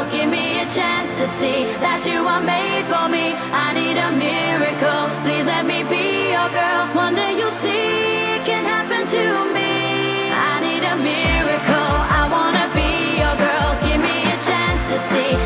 Give me a chance to see that you are made for me. I need a miracle, please let me be your girl. One day you'll see it can happen to me. I need a miracle, I wanna be your girl. Give me a chance to see